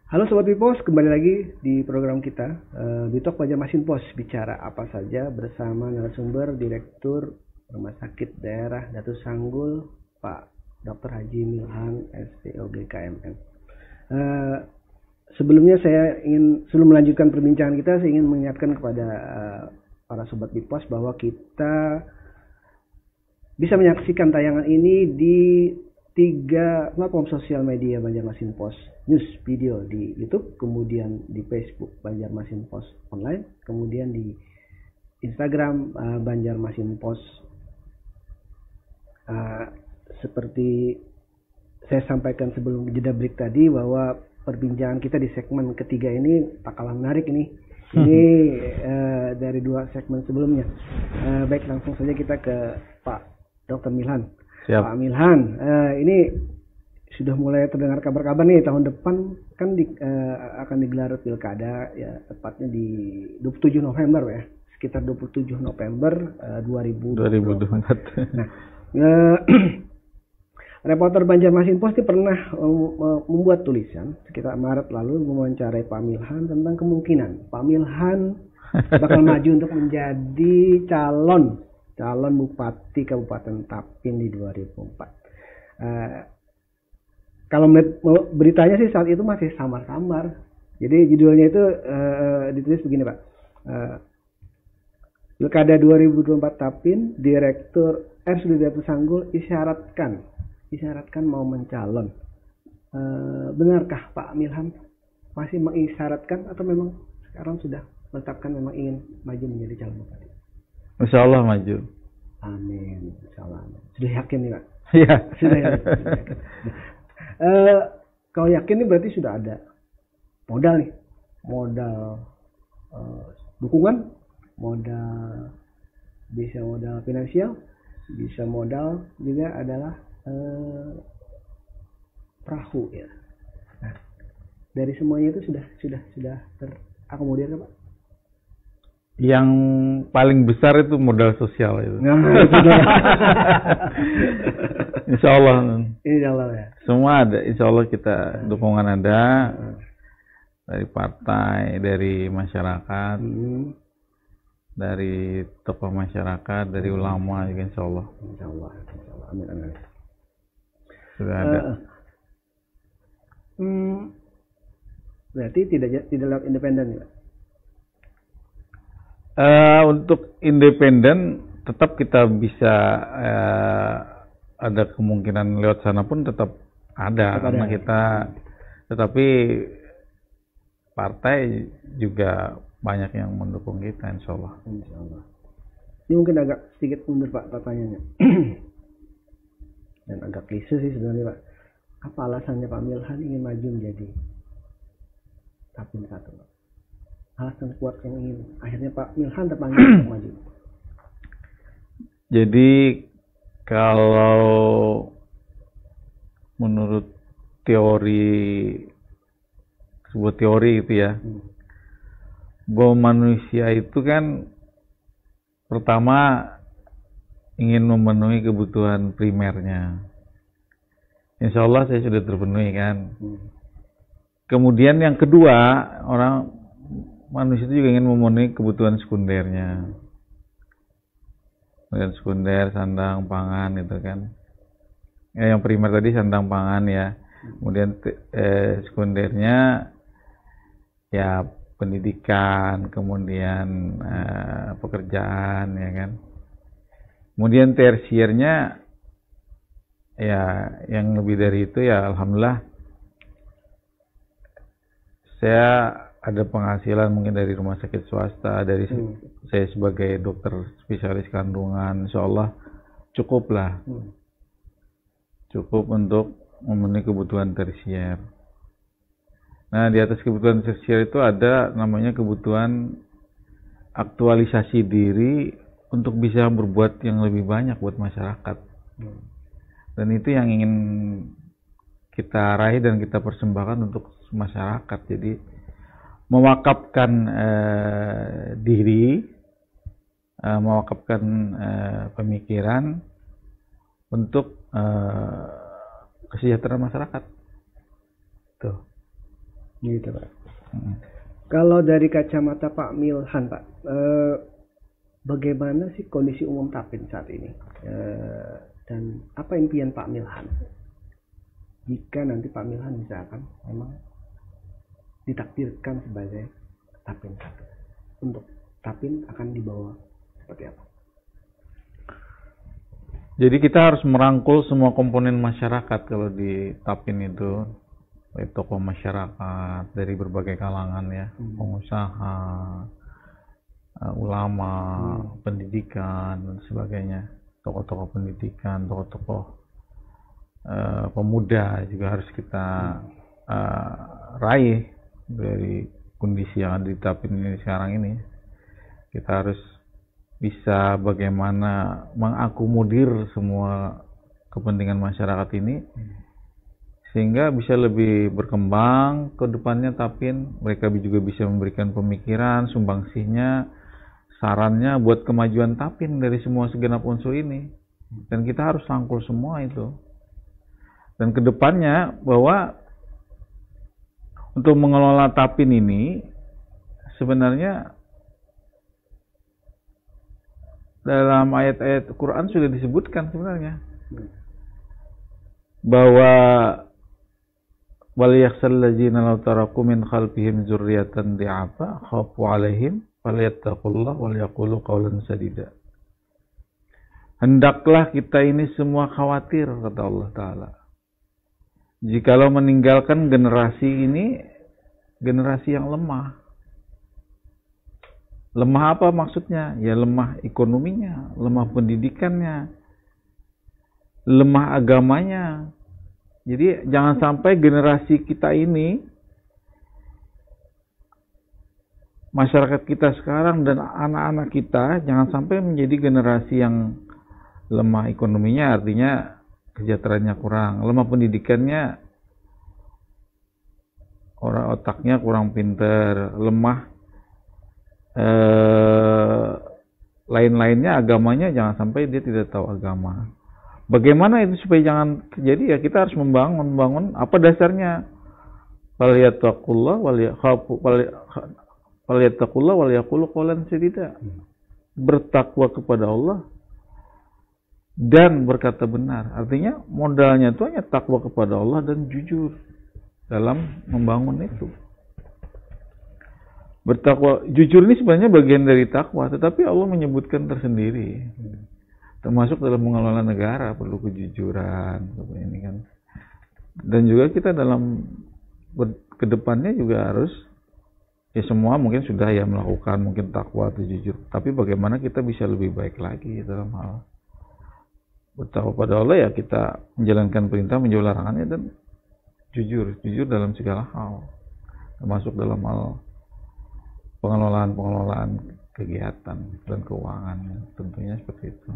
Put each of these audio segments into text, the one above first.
Halo Sobat Bipos, kembali lagi di program kita Bitok Banjarmasin Pos, bicara apa saja bersama narasumber Direktur Rumah Sakit Daerah Datu Sanggul, Pak Dr. Haji Milhan, SPOG KMM. Sebelumnya sebelum melanjutkan perbincangan kita, saya ingin mengingatkan kepada para Sobat Bipos bahwa kita bisa menyaksikan tayangan ini di 3 platform sosial media Banjarmasin Pos News Video di YouTube, kemudian di Facebook Banjarmasin Pos Online, kemudian di Instagram Banjarmasin Pos. Seperti saya sampaikan sebelum jeda break tadi, bahwa perbincangan kita di segmen ketiga ini tak kalah menarik ini. Ini dari 2 segmen sebelumnya. Baik, langsung saja kita ke Pak Dr. Milhan. Siap. Pak Milhan, ini sudah mulai terdengar kabar-kabar nih, tahun depan kan akan digelar pilkada, ya tepatnya di 27 November ya, sekitar 27 November 2024. Nah, reporter Banjarmasin Pos pernah membuat tulisan sekitar Maret lalu mewawancarai Pak Milhan tentang kemungkinan Pak Milhan bakal maju untuk menjadi calon Bupati Kabupaten Tapin di 2004. Kalau melihat beritanya sih saat itu masih samar-samar. Jadi judulnya itu ditulis begini, Pak. Pilkada 2024 Tapin, Direktur RSUD Datu Sanggul isyaratkan mau mencalon. Benarkah Pak Milhan masih mengisyaratkan atau memang sekarang sudah menetapkan memang ingin maju menjadi calon bupati? Insya Allah maju. Amin. Insya Allah. Sudah yakin nih Pak? Iya. Sudah yakin. Kalau yakin nih berarti sudah ada modal nih. Modal dukungan, bisa modal finansial, bisa modal juga adalah perahu ya. Nah, dari semuanya itu sudah terakomodir Pak? Yang paling besar itu modal sosial itu. Insya Allah. Insya Allah ya. Semua ada. Insya Allah kita dukungan ada dari partai, dari masyarakat, dari tokoh masyarakat, dari ulama juga Insya Allah. Insya Allah. Amin. Sudah ada. Berarti tidak lewat independen ya? Untuk independen tetap kita bisa ada kemungkinan lewat sana pun tetap ada karena kita, tetapi partai juga banyak yang mendukung kita Insya Allah. Ini mungkin agak sedikit mundur Pak pertanyaannya dan agak klise sih sebenarnya Pak. Apa alasannya Pak Milhan ingin maju menjadi Tapin 1 Pak? Alasan kuat yang ingin akhirnya Pak Milhan terpanggil untuk maju. Jadi kalau menurut sebuah teori itu ya, bahwa manusia itu kan pertama ingin memenuhi kebutuhan primernya. Insya Allah saya sudah terpenuhi kan. Kemudian yang kedua, manusia itu juga ingin memenuhi kebutuhan sekundernya. Kemudian sekunder, sandang, pangan itu kan. Yang primer tadi sandang, pangan ya. Kemudian sekundernya ya pendidikan, kemudian pekerjaan ya kan. Kemudian tersiernya ya yang lebih dari itu ya alhamdulillah saya ada penghasilan mungkin dari rumah sakit swasta, dari saya sebagai dokter spesialis kandungan, insya Allah cukup lah. Cukup untuk memenuhi kebutuhan tersier. Nah, di atas kebutuhan tersier itu ada namanya kebutuhan aktualisasi diri untuk bisa berbuat yang lebih banyak buat masyarakat. Dan itu yang ingin kita raih dan kita persembahkan untuk masyarakat. Jadi mewakafkan diri, mewakafkan pemikiran untuk kesejahteraan masyarakat. Tuh. Gitu Pak. Kalau dari kacamata Pak Milhan Pak, bagaimana sih kondisi umum Tapin saat ini? Dan apa impian Pak Milhan jika nanti Pak Milhan misalkan memang ditakdirkan sebagai Tapin 1, untuk Tapin akan dibawa seperti apa? Jadi kita harus merangkul semua komponen masyarakat kalau di Tapin itu, tokoh masyarakat dari berbagai kalangan ya, pengusaha, ulama, pendidikan dan sebagainya, tokoh-tokoh pendidikan, tokoh-tokoh pemuda juga harus kita raih dari kondisi yang ada di Tapin ini sekarang ini. Kita harus bisa bagaimana mengakomodir semua kepentingan masyarakat ini sehingga bisa lebih berkembang ke depannya Tapin. Mereka juga bisa memberikan pemikiran, sumbangsihnya, sarannya buat kemajuan Tapin dari semua segenap unsur ini. Dan kita harus rangkul semua itu. Dan ke depannya bahwa untuk mengelola Tapin ini sebenarnya dalam ayat-ayat Quran sudah disebutkan sebenarnya bahwa wal yakhshal ladzina law taraku min khalfihim dzurriyyatan di'afa khafu 'alaihim falyattaqullaha wal yaqulu qawlan sadida. Hendaklah kita ini semua khawatir, kata Allah Ta'ala, jikalau meninggalkan generasi ini, generasi yang lemah. Lemah apa maksudnya? Ya lemah ekonominya, lemah pendidikannya, lemah agamanya. Jadi jangan sampai generasi kita ini, masyarakat kita sekarang dan anak-anak kita, jangan sampai menjadi generasi yang lemah ekonominya, artinya kesejahteraannya kurang, lemah pendidikannya, orang otaknya kurang pinter, lemah lain-lainnya, agamanya jangan sampai dia tidak tahu agama. Bagaimana itu supaya jangan terjadi? Ya kita harus membangun apa dasarnya? Falyattaqullah wal yaqulu qawlan sadida. Bertakwa kepada Allah dan berkata benar. Artinya modalnya itu hanya takwa kepada Allah dan jujur dalam membangun itu. Bertakwa, jujur ini sebenarnya bagian dari takwa, tetapi Allah menyebutkan tersendiri. Termasuk dalam mengelola negara perlu kejujuran, ini kan. Dan juga kita dalam kedepannya juga harus, ya semua mungkin sudah ya melakukan mungkin takwa atau jujur, tapi bagaimana kita bisa lebih baik lagi dalam hal bertakwa pada Allah, ya kita menjalankan perintah, menjauhi larangannya, dan jujur dalam segala hal, termasuk dalam hal pengelolaan kegiatan dan keuangan, tentunya seperti itu.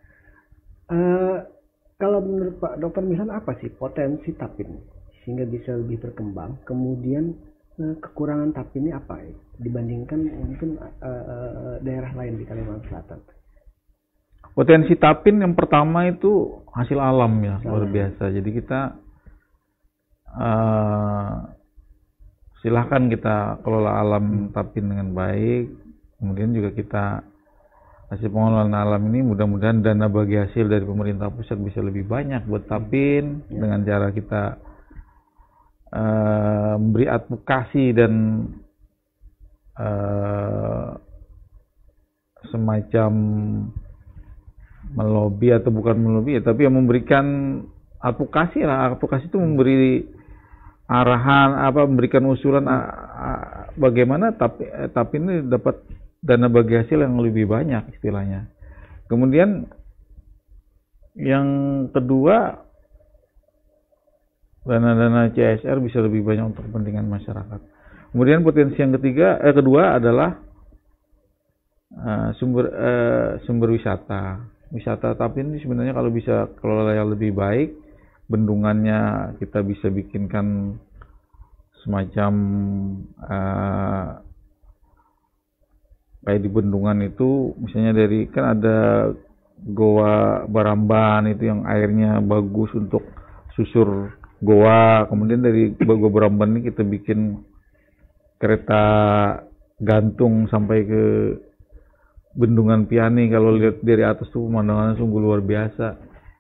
Kalau menurut Pak Dr. Milhan, apa sih potensi Tapin sehingga bisa lebih berkembang? Kemudian kekurangan Tapin ini apa ya dibandingkan mungkin daerah lain di Kalimantan Selatan? Potensi Tapin yang pertama itu hasil alam ya, luar biasa. Jadi kita silahkan kita kelola alam Tapin dengan baik. Kemudian juga kita hasil pengelolaan alam ini, mudah-mudahan dana bagi hasil dari pemerintah pusat bisa lebih banyak buat Tapin dengan cara kita memberi advokasi dan semacam melobi atau bukan melobi ya, tapi yang memberikan advokasi lah. Advokasi itu memberi arahan, memberikan usulan bagaimana Tapin ini dapat dana bagi hasil yang lebih banyak istilahnya. Kemudian yang kedua, dana-dana CSR bisa lebih banyak untuk kepentingan masyarakat. Kemudian potensi yang kedua adalah sumber wisata. Wisata Tapin ini sebenarnya kalau bisa kelola yang lebih baik, bendungannya kita bisa bikinkan semacam kayak di bendungan itu, misalnya dari kan ada Goa Baramban itu yang airnya bagus untuk susur goa, kemudian dari Goa Beramban ini kita bikin kereta gantung sampai ke Bendungan Piani. Kalau lihat dari atas tuh pemandangannya sungguh luar biasa.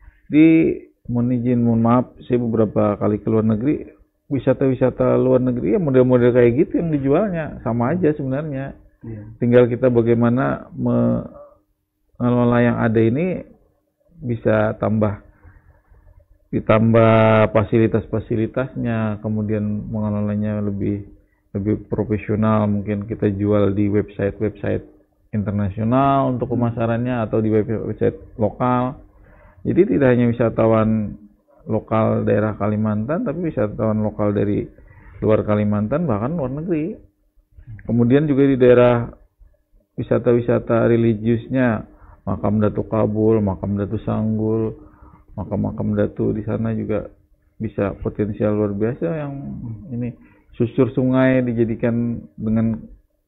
Mohon maaf, saya beberapa kali ke luar negeri, wisata-wisata luar negeri ya model-model kayak gitu yang dijualnya, sama aja sebenarnya. Tinggal kita bagaimana mengelola yang ada ini bisa ditambah fasilitas-fasilitasnya, kemudian mengelolanya lebih profesional. Mungkin kita jual di website internasional untuk pemasarannya atau di website lokal. Jadi tidak hanya wisatawan lokal daerah Kalimantan, tapi wisatawan lokal dari luar Kalimantan, bahkan luar negeri. Kemudian juga di daerah wisata-wisata religiusnya, makam Datuk Kabul, makam Datuk Sanggul, makam-makam Datu di sana juga bisa potensial luar biasa. Yang ini susur sungai dijadikan dengan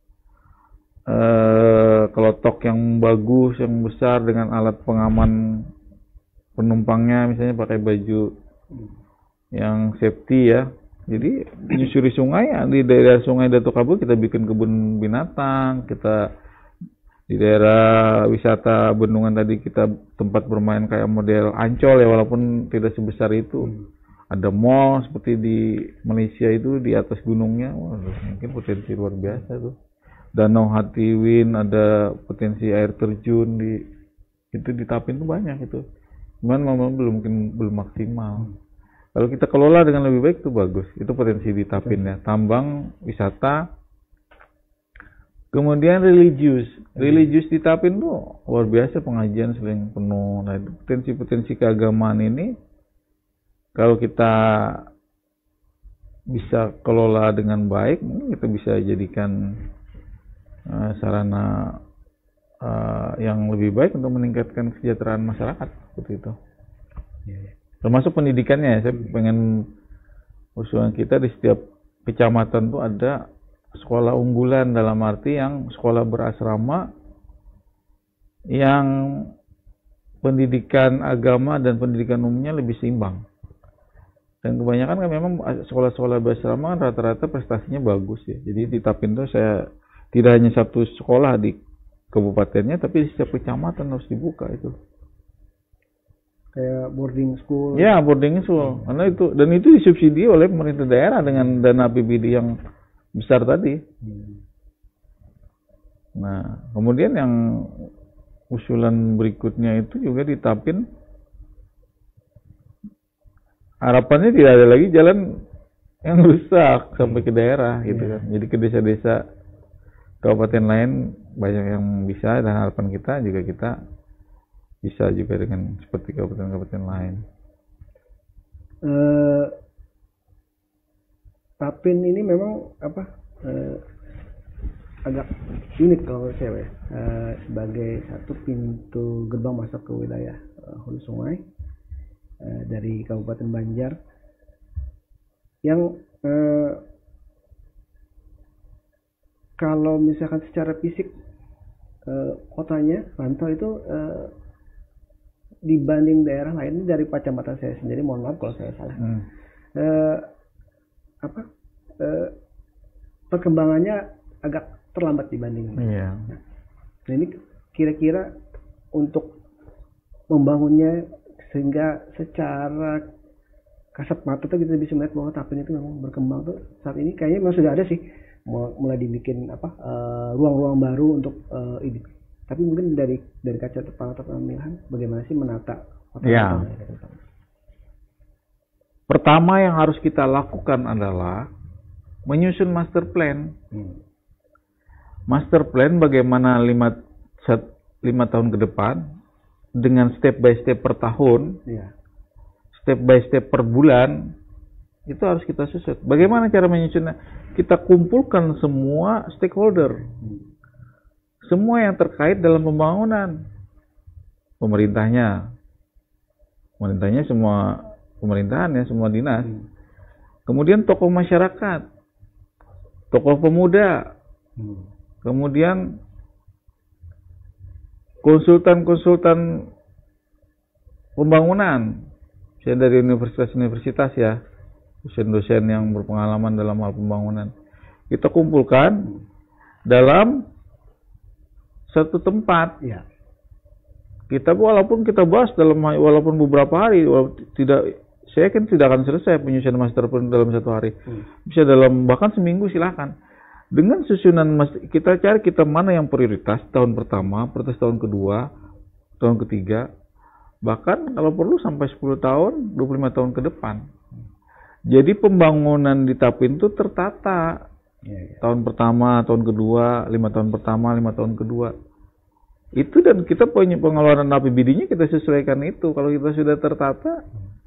kelotok yang bagus, yang besar, dengan alat pengaman penumpangnya, misalnya pakai baju yang safety ya. Jadi menyusuri sungai, di daerah Sungai Datuk Kabul kita bikin kebun binatang, kita di daerah wisata bendungan tadi kita tempat bermain kayak model Ancol ya, walaupun tidak sebesar itu. Ada mall seperti di Malaysia itu di atas gunungnya, mungkin potensi luar biasa tuh. Danau Hatiwin, ada potensi air terjun itu di Tapin tuh banyak itu. Cuman memang belum maksimal. Kalau kita kelola dengan lebih baik itu bagus. Itu potensi di Tapin ya. Tambang, wisata, kemudian religius di Tapin tuh luar biasa, pengajian sering penuh. Nah, potensi keagamaan ini kalau kita bisa kelola dengan baik, mungkin kita bisa jadikan sarana yang lebih baik untuk meningkatkan kesejahteraan masyarakat seperti itu. Termasuk pendidikannya. Saya pengen usulan kita di setiap kecamatan tuh ada sekolah unggulan, dalam arti yang sekolah berasrama yang pendidikan agama dan pendidikan umumnya lebih seimbang. Dan kebanyakan kan memang sekolah-sekolah berasrama rata-rata prestasinya bagus ya. Jadi di Tapin tuh saya tidak hanya satu sekolah di kabupatennya, tapi di setiap kecamatan harus dibuka itu. Kayak boarding school. Ya, boarding school. Karena itu, dan itu disubsidi oleh pemerintah daerah dengan dana APBD yang besar tadi. Nah, kemudian yang usulan berikutnya itu juga di Tapin, harapannya tidak ada lagi jalan yang rusak sampai ke daerah gitu kan. Jadi ke desa-desa kabupaten lain banyak yang bisa, dan harapan kita juga kita bisa juga dengan seperti kabupaten-kabupaten lain. Tapin ini memang agak unik kalau menurut saya sebagai satu pintu gerbang masuk ke wilayah hulu sungai dari Kabupaten Banjar yang kalau misalkan secara fisik kotanya Rantau itu dibanding daerah lain, dari kacamata saya sendiri, mohon maaf kalau saya salah, perkembangannya agak terlambat dibanding. Iya. Nah ini kira-kira untuk membangunnya sehingga secara kasat mata tuh kita bisa melihat bahwa Tapin itu memang berkembang tuh saat ini kayaknya memang sudah ada sih, mulai dibikin ruang-ruang baru untuk ini. Tapi mungkin dari kaca pemilihan bagaimana sih menata kota? Ya. Pertama yang harus kita lakukan adalah menyusun master plan. Master plan bagaimana 5 tahun ke depan dengan step by step per tahun, step by step per bulan, itu harus kita susun. Bagaimana cara menyusunnya? Kita kumpulkan semua stakeholder. Semua yang terkait dalam pembangunan. Pemerintahnya semua pemerintahan ya, semua dinas. Kemudian tokoh masyarakat, tokoh pemuda, kemudian konsultan pembangunan, misalnya dari universitas-universitas ya, dosen-dosen yang berpengalaman dalam hal pembangunan. Kita kumpulkan dalam satu tempat. Ya. Kita walaupun kita bahas walaupun beberapa hari, saya kan tidak akan selesai penyusunan master plan dalam satu hari. Bisa dalam bahkan seminggu silakan. Dengan susunan kita cari mana yang prioritas tahun pertama, prioritas tahun kedua, tahun ketiga, bahkan kalau perlu sampai 10 tahun, 25 tahun ke depan. Jadi pembangunan di Tapin itu tertata. Tahun pertama, tahun kedua, 5 tahun pertama, 5 tahun kedua. Itu, dan kita punya pengeluaran APBD-nya kita sesuaikan itu. Kalau kita sudah tertata,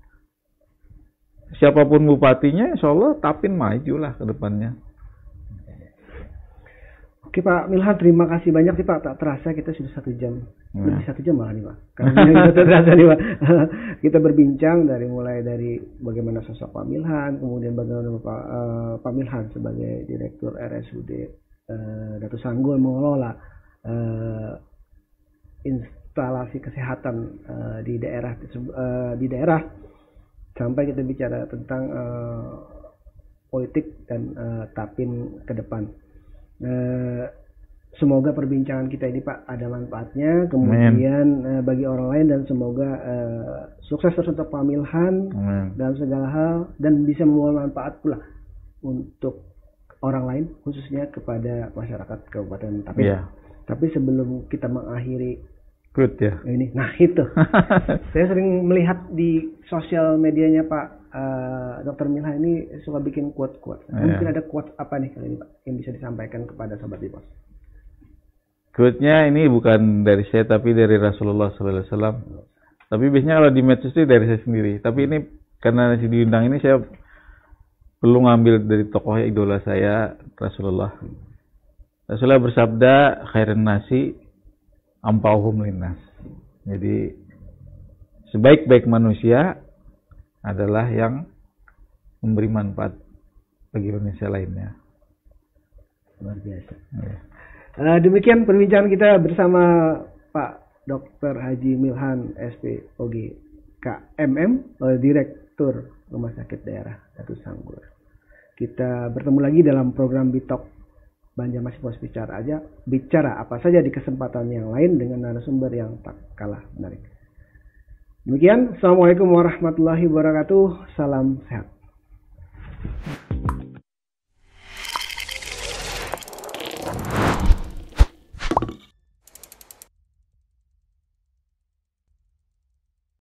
siapapun bupatinya, insya Allah Tapin maju lah ke depannya. Oke Pak Milhan, terima kasih banyak sih Pak. Tak terasa kita sudah 1 jam. Lebih 1 jam malah nih Pak. Karena kita terasa nih Pak. Kita berbincang mulai dari bagaimana sosok Pak Milhan, kemudian bagaimana Pak Milhan sebagai Direktur RSUD Datu Sanggul mengelola instalasi kesehatan di daerah sampai kita bicara tentang politik dan Tapin ke depan. Semoga perbincangan kita ini Pak ada manfaatnya, kemudian bagi orang lain, dan semoga sukses terus untuk Pak Milhan dalam segala hal, dan bisa membawa manfaat pula untuk orang lain, khususnya kepada masyarakat Kabupaten Tapin. Yeah. Tapi sebelum kita mengakhiri ini, nah itu saya sering melihat di sosial medianya Pak Dr. Milhan ini suka bikin quote-quote. Mungkin ada quote apa nih kali ini Pak yang bisa disampaikan kepada sahabat Bipos? Quote-nya ini bukan dari saya, tapi dari Rasulullah SAW. Tapi biasanya kalau di medsos itu dari saya sendiri. Tapi ini karena diundang ini, saya perlu ngambil dari tokoh idola saya, Rasulullah. Rasulullah bersabda, khairan nasi ampauhum linnas. Jadi sebaik-baik manusia adalah yang memberi manfaat bagi manusia lainnya. Luar biasa. Ya. Demikian perbincangan kita bersama Pak Dr. Haji Milhan SPOG KMM, Direktur Rumah Sakit Daerah Datu Sanggul. Kita bertemu lagi dalam program Bitok Banjarmasin bicara apa saja di kesempatan yang lain dengan narasumber yang tak kalah menarik. Demikian, Assalamualaikum warahmatullahi wabarakatuh. Salam sehat.